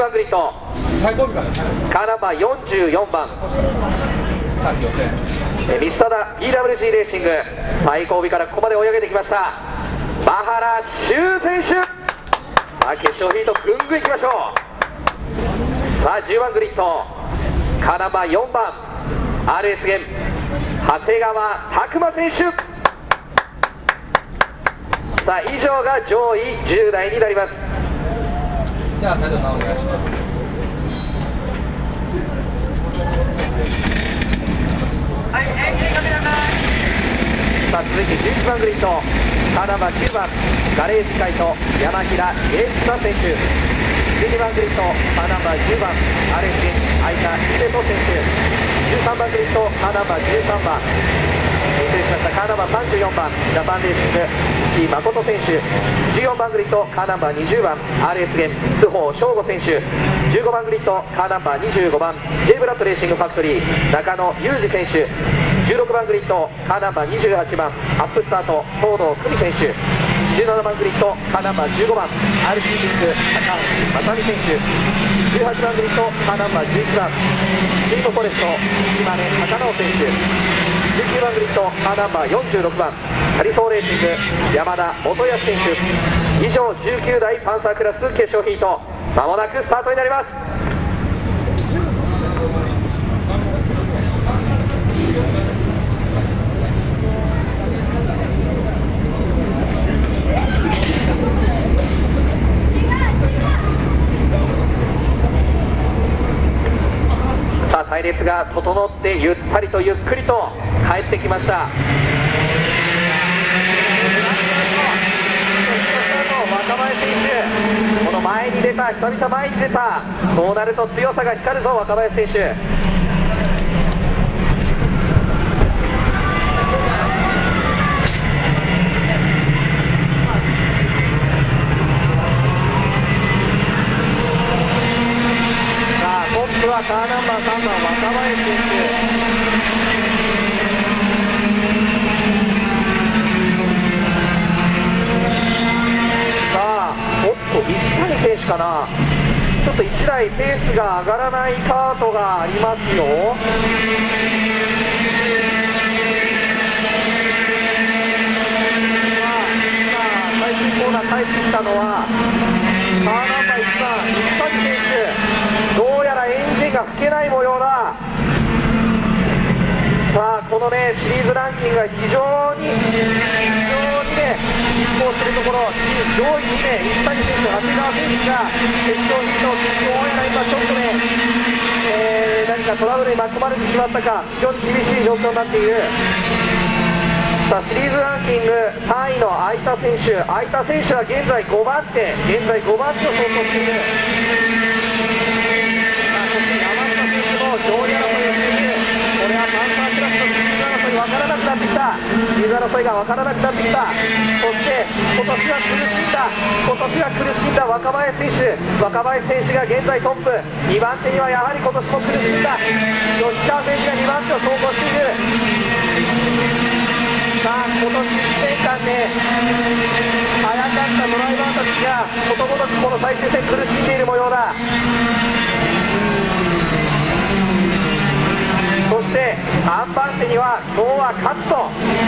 番グリッド、カーナンバー44番ミスタダ PWG レーシング、最後尾からここまで追い上げてきました馬原修選手。さあ決勝ヒートぐんぐんいきましょう。さあ10番グリッド、カーナンバー4番 RS ゲン長谷川拓磨選手。さあ以上が上位10台になります。 じゃあ斉藤さんお願いします。 さあ続いて11番グリッド、カーナンバー9番ガレージ会と山平英久選手。12番グリッド、カーナンバー10番アレンジ相田秀人選手。13番グリッド、カーナンバー13番失礼しました、カーナンバー34番ジャパンレーシング石井誠選手。14番グリッド、カーナンバー20番 RS ゲン須保翔吾選手。15番グリッド、カーナンバー25番 J ブラッドレーシングファクトリー中野裕二選手。16番グリッド、カーナンバー28番アップスタート東堂久美選手。17番グリッド、カーナンバー15番 RC ビッグ高橋正美選手。18番グリッド、カーナンバー11番チームフォレスト島根高直選手。19番グリッド、カーナンバー46番ハリソーレーシング山田元康選手。以上19台パンサークラス決勝ヒート、まもなくスタートになります。さあ隊列が整ってゆったりとゆっくりと帰ってきました。若林選手、この前に出た、久々前に出た、こうなると強さが光るぞ若林選手。さあトップはカーナンバー3番若林選手。西谷選手かな、ちょっと1台ペースが上がらないカートがありますよ。最終コーナー帰ってきたのはカーナンバー1番西谷選手。どうやらエンジンが吹けない模様だ。さあこのねシリーズランキングが非常にね拮抗するところ、上位にね西谷選手、長谷川選手が決勝ヒート、どうやら今ちょっとね、何かトラブルに巻き込まれてしまったか、非常に厳しい状況になっている。さあシリーズランキング3位の相田選手、相田選手は現在5番手、を走行している。さあそして山下選手も上位争いをしている。これはパンサークラスのシリーズ争い分からなくなってきた。シリーズ争いが分からなくなってきた。そして今年は苦しんだ若林選手。若林選手が現在トップ、2番手にはやはり今年も苦しんだ吉川選手が2番手を走行している。さあ今年1年間ね早かったドライバーたちがことごとくこの最終戦苦しんでいる模様だ。そして3番手には今日は勝って好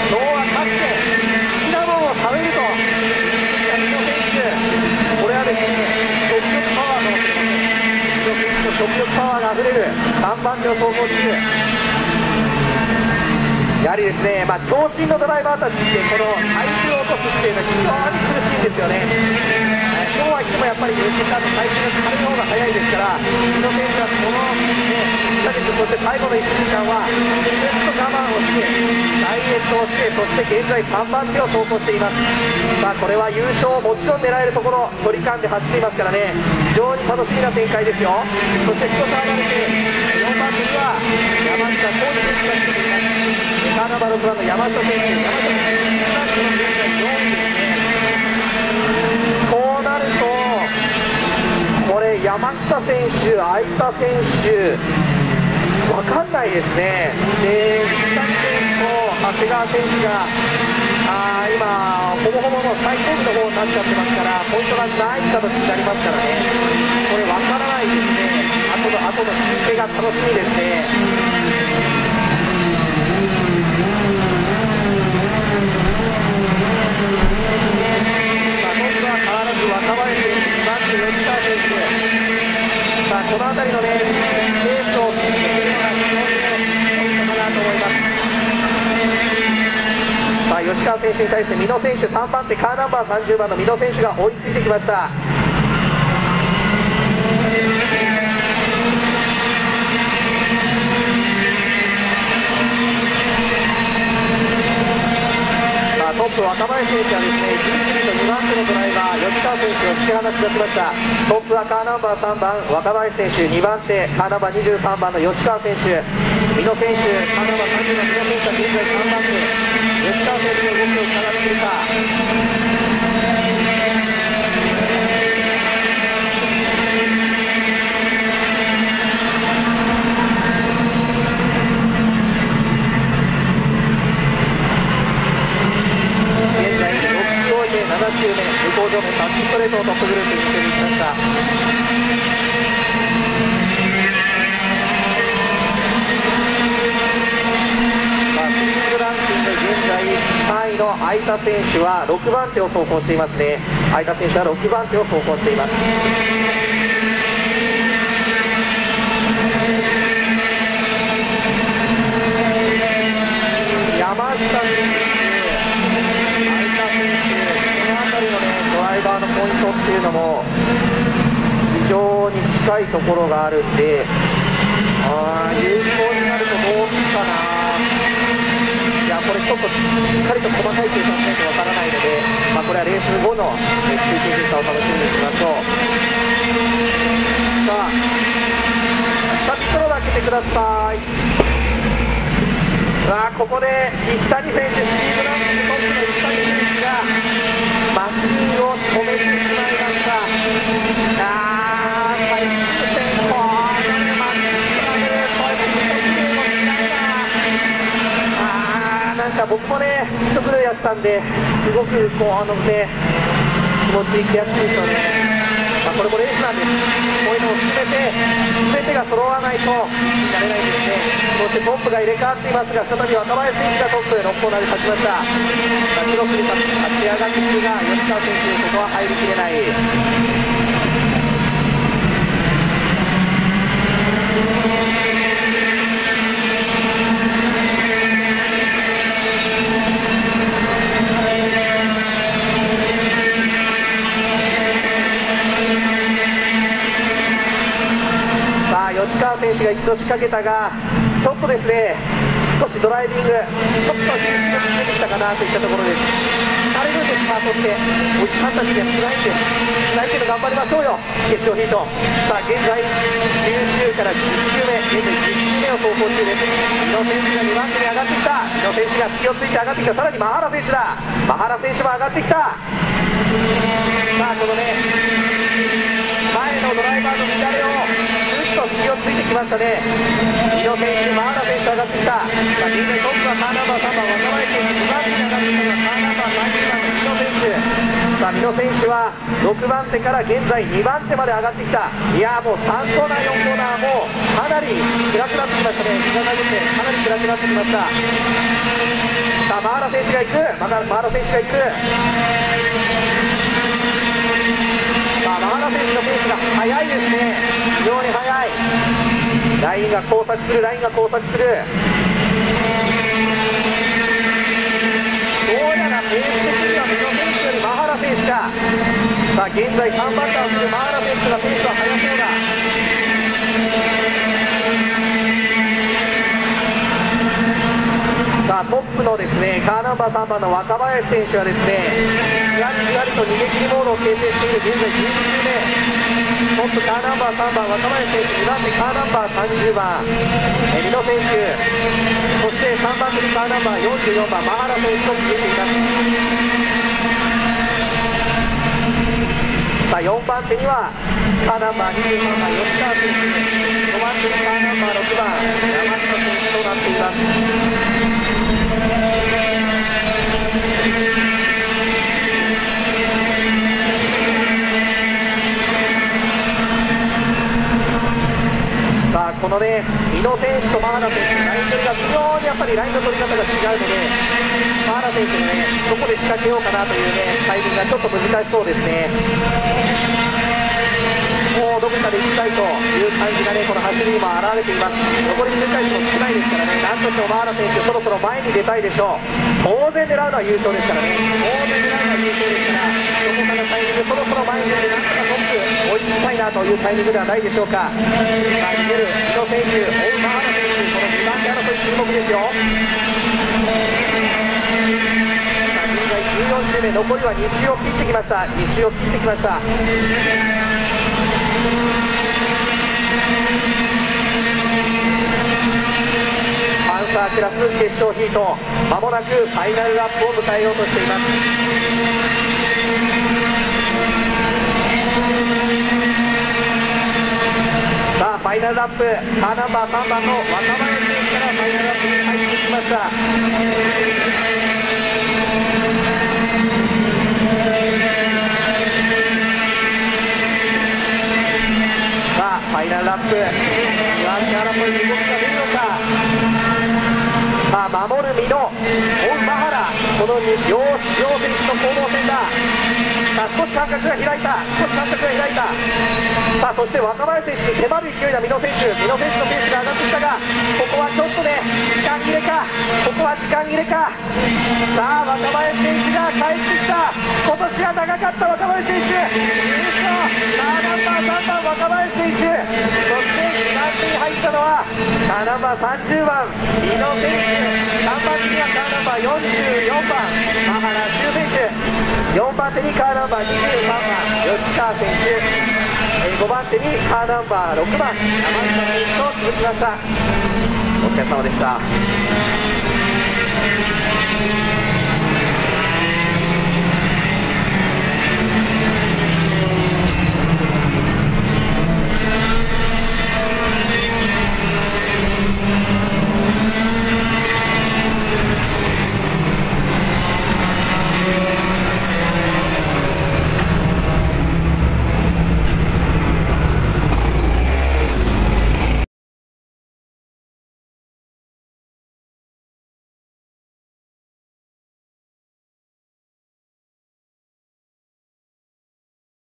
きなものを食べると西野選手、これはですね食欲パワーの食欲パワーがあふれる3番手を走行中。やはりですね、長身のドライバーたちってこの体重を落とすっていうのは非常に苦しいんですよね。そうは言ってもやっぱり優勝した後最初の疲れの方が早いですから、西野選手はこの1ヶ月、そして最後の1時間はずっと我慢をしてダイエットをして、そして現在3番手を走行しています。さあこれは優勝をもちろん狙えるところ、距離感で走っていますからね、非常に楽しみな展開ですよ。そして一つ離れて4番手には山下浩二選手が来ています。カーナンバー6番の山下選手、現在4位ですね。こうなるとこれ山下選手、相田選手分かんないですね。で西谷選手と長谷川選手が今ほぼほぼの最後尾の方になっちゃってますから、ポイントがない形になりますからね、これ分からないいですね。後の引き手が楽しみですね。若林選手、2番手吉川選手、さあこの辺りのねレースを進めているのが非常にポイントかなと思います。さあ吉川選手に対して美濃選手、3番手カーナンバー30番の美濃選手が追いついてきました。トップ若林選手はですね、11人の2番手のドライバー吉川選手を突き放し出しました。トップはカーナンバー3番若林選手、2番手カーナンバー23番の吉川選手、美濃選手、カーナンバー30番美濃選手は現在3番手、吉川選手の動きを伺っているか。7周目、向こう上面タッチストレートをトップグループにしていきました。スリングランキング現在3位の相田選手は6番手を走行していますね。相田選手は6番手を走行しています。山下選手、ドライバーのポイントっていうのも非常に近いところがあるんで、有効になるとどうかな。いや、これちょっとしっかりと細かい計算しないとわからないので、これはレース後の中継結果を楽しみにしましょう。さあ、タッチストロー開けてください。ここで石谷選手、スピードランキングトップの石谷選手がマシンを止めてしまいました。最終戦、これマシントラブル、これも一つでもしないな。なんか僕もね、一つでやったんで、すごく気持ちいい悔しいですよね。これもレースなんです。こういうのを全てが揃わないとなれないんですね。そしてトップが入れ替わっていますが、再び若林選手がトップで6コーナーで勝ちました。記録に勝ち上がっているが吉川選手、ここは入りきれない。吉川選手が一度仕掛けたが、ちょっとですね、少しドライビング、ちょっと技術が出てきたかなといったところです。慣れるんです、スタートって、おじさんたちには辛いんです。辛いけど頑張りましょうよ、決勝ヒート。さあ、現在、9周から10周目、現在10周目を走行中です。美濃選手が2番手に上がってきた、美濃選手が隙をついて上がってきた、さらにマハラ選手だ、マハラ選手も上がってきた。さあ、このね、前のドライバーの乱れを隙をついてきましたね。美濃選手、マハラ選手上がってきた。さあ、現在トップはカーナンバー3番若林選手、2番手に上がってきたのはカーナンバー30番の美濃選手。さあ、美濃選手は6番手から現在2番手まで上がってきた。いやもう3コーナー4コーナーもうかなり暗くなってきましたね。時間がかけてかなり暗くなってきました。さあ、マハラ選手が行く、マハラ選手が行く。さあ、マハラ選手のペースが速いですね。非常に速い。ラインが交錯する、ラインが交錯する。どうやらペース的には美濃選手よりマハラ選手だ。さあ、現在3バッターをするマハラ選手がペースは速そうだ。さあ、トップのですね、カーナンバー3番の若林選手はですね、じわりじわりと逃げ切りモードを形成している。現在12周目、トップカーナンバー3番若林選手、2番手カーナンバー30番美濃選手、そして3番手にカーナンバー44番マハラ選手と続いています。さあ、4番手にはカーナンバー23番吉川選手、5番手にカーナンバー6番山下選手となっています。さこのね、美濃選手とマハラ選手のライン取りが非常にやっぱりラインの取り方が違うので、マハラ選手もね、どこで仕掛けようかなというね、タイミングがちょっと難しそうですね。もうどこかで行きたいという感じがね、この走りにも表れています。残り周回数も少ないですからね、なんとしてもマハラ選手、そろそろ前に出たいでしょう。当然狙うのは優勝ですからね、当然狙うのは優勝ですから、どこかのタイミング、そろそろ前に出て、なんとかトップ追いつきたいなというタイミングではないでしょうか。さあ、逃げる美濃選手、追うマハラ選手、この2番手争い、注目ですよ。現在14周目、残りは2周を切ってきました。2周を切ってきました。パンサークラス決勝ヒート、まもなくファイナルラップを迎えようとしています。さあ、ファイナルラップ、カーナンバー3番の若林選手からファイナルラップに入ってきました。さあ、ファイナルラップ、2番手争いに動きが出るのか。さあ、守る美濃、追うマハラ、この両選手の攻防戦だ。さあ、少し間隔が開いた、少し間隔が開いた。さあ、そして若林選手に迫る勢いだ美濃選手のペースが上がってきたが、ここはちょっとね、時間切れか、ここは時間切れか。さあ、若林選手が帰ってきた。今年は長かった若林選手、優勝。さあ、ナンバー3番若林選手、そして2番手に入ったのはカーナンバー30番美濃選手、3番手にはカーナンバー44番マハラ周選手、4番手にカーナンバー23番吉川選手、5番手にカーナンバー6番山下選手と続きました。お疲れ様でした。